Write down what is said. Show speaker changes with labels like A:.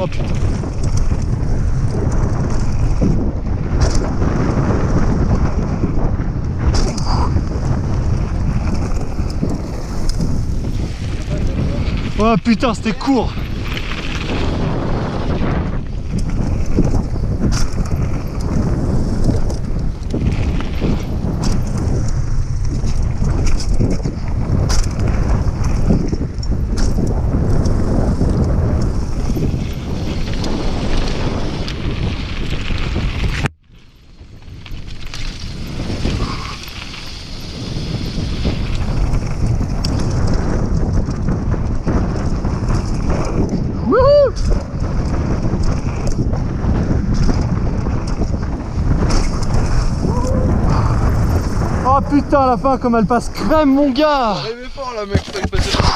A: Oh putain. Oh putain, c'était court. Oh putain, à la fin, comme elle passe crème, mon gars!
B: Arrivé fort là, mec,